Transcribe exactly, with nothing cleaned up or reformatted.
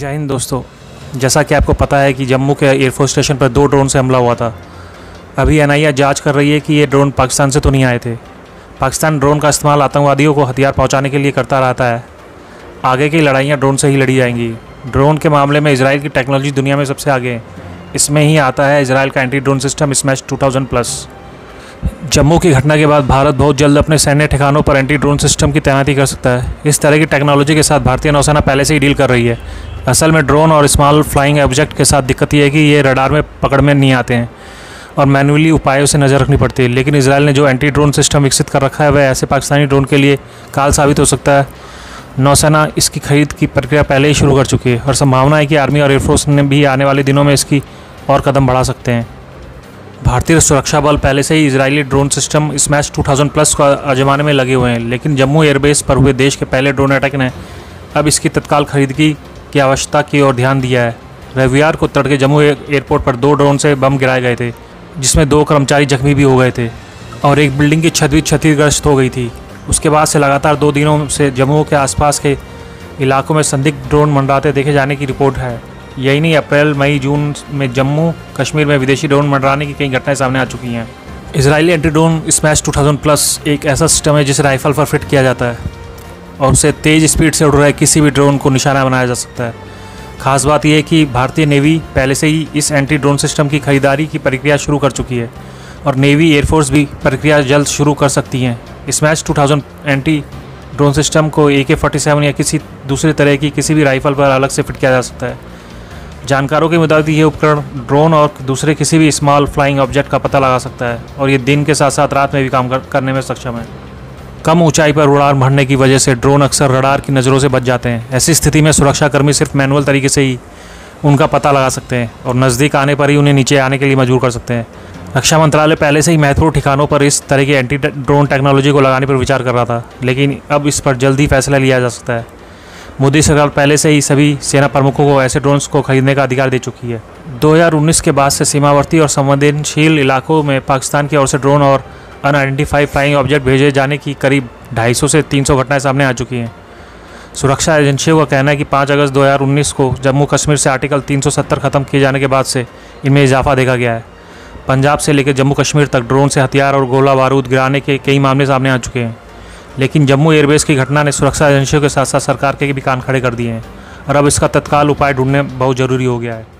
जय हिंद दोस्तों। जैसा कि आपको पता है कि जम्मू के एयरफोर्स स्टेशन पर दो ड्रोन से हमला हुआ था। अभी एन आई ए जांच कर रही है कि ये ड्रोन पाकिस्तान से तो नहीं आए थे। पाकिस्तान ड्रोन का इस्तेमाल आतंकवादियों को हथियार पहुंचाने के लिए करता रहता है। आगे की लड़ाइयाँ ड्रोन से ही लड़ी जाएंगी। ड्रोन के मामले में इजराइल की टेक्नोलॉजी दुनिया में सबसे आगे है। इसमें ही आता है इजराइल का anti drone system smash two thousand plus. Jammu की घटना के बाद भारत बहुत जल्द अपने सैन्य ठिकानों पर एंटी ड्रोन सिस्टम की तैनाती कर सकता है। इस तरह की टेक्नोलॉजी के साथ भारतीय नौसेना पहले से ही डील कर रही है। असल में ड्रोन और स्मॉल फ्लाइंग ऑब्जेक्ट के साथ दिक्कत यह है कि ये रडार में पकड़ में नहीं आते हैं और मैनुअली उपायों से नज़र रखनी पड़ती है। लेकिन इजराइल ने जो एंटी ड्रोन सिस्टम विकसित कर रखा है वह ऐसे पाकिस्तानी ड्रोन के लिए काल साबित हो सकता है। नौसेना इसकी खरीद की प्रक्रिया पहले ही शुरू कर चुकी है और संभावना है कि आर्मी और एयरफोर्स ने भी आने वाले दिनों में इसकी और कदम बढ़ा सकते हैं। भारतीय सुरक्षा बल पहले से ही Israeli drone system smash two thousand plus को आजमाने में लगे हुए हैं, लेकिन जम्मू एयरबेस पर हुए देश के पहले ड्रोन अटैक ने अब इसकी तत्काल खरीदगी की आवश्यकता की ओर ध्यान दिया है। रविवार को तड़के जम्मू एयरपोर्ट पर दो ड्रोन से बम गिराए गए थे, जिसमें दो कर्मचारी जख्मी भी हो गए थे और एक बिल्डिंग की छत भी क्षतिग्रस्त हो गई थी। उसके बाद से लगातार दो दिनों से जम्मू के आसपास के इलाकों में संदिग्ध ड्रोन मंडराते देखे जाने की रिपोर्ट है। यही नहीं, अप्रैल मई जून में जम्मू कश्मीर में विदेशी ड्रोन मंडराने की कई घटनाएं सामने आ चुकी हैं। Israeli anti drone smash two thousand plus एक ऐसा सिस्टम है जिसे राइफल पर फिट किया जाता है और उसे तेज़ स्पीड से उड़ रहे किसी भी ड्रोन को निशाना बनाया जा सकता है। खास बात यह है कि भारतीय नेवी पहले से ही इस एंटी ड्रोन सिस्टम की खरीदारी की प्रक्रिया शुरू कर चुकी है और नेवी एयरफोर्स भी प्रक्रिया जल्द शुरू कर सकती हैं। Smash two thousand anti drone system को ए के फोर्टी सेवन या किसी दूसरे तरह की किसी भी राइफल पर अलग से फिट किया जा सकता है। जानकारों के मुताबिक ये उपकरण ड्रोन और दूसरे किसी भी स्मॉल फ्लाइंग ऑब्जेक्ट का पता लगा सकता है और ये दिन के साथ साथ रात में भी काम कर, करने में सक्षम है। कम ऊंचाई पर उड़ान भरने की वजह से ड्रोन अक्सर रडार की नज़रों से बच जाते हैं। ऐसी स्थिति में सुरक्षाकर्मी सिर्फ मैनुअल तरीके से ही उनका पता लगा सकते हैं और नज़दीक आने पर ही उन्हें नीचे आने के लिए मजबूर कर सकते हैं। रक्षा मंत्रालय पहले से ही महत्वपूर्ण ठिकानों पर इस तरह की एंटी ड्रोन टेक्नोलॉजी को लगाने पर विचार कर रहा था, लेकिन अब इस पर जल्द ही फैसला लिया जा सकता है। मोदी सरकार पहले से ही सभी सेना प्रमुखों को ऐसे ड्रोन्स को खरीदने का अधिकार दे चुकी है। दो हज़ार उन्नीस के बाद से सीमावर्ती और संवेदनशील इलाकों में पाकिस्तान की ओर से ड्रोन और अनआइडेंटिफाइड फ्लाइंग ऑब्जेक्ट भेजे जाने की करीब ढाई सौ से तीन सौ घटनाएं सामने आ चुकी हैं। सुरक्षा एजेंसियों का कहना है कि पाँच अगस्त दो हज़ार उन्नीस को जम्मू कश्मीर से आर्टिकल तीन सौ सत्तर खत्म किए जाने के बाद से इनमें इजाफा देखा गया है। पंजाब से लेकर जम्मू कश्मीर तक ड्रोन से हथियार और गोला बारूद गिराने के कई मामले सामने आ चुके हैं, लेकिन जम्मू एयरबेस की घटना ने सुरक्षा एजेंसियों के साथ साथ सरकार के भी कान खड़े कर दिए हैं और अब इसका तत्काल उपाय ढूंढने बहुत ज़रूरी हो गया है।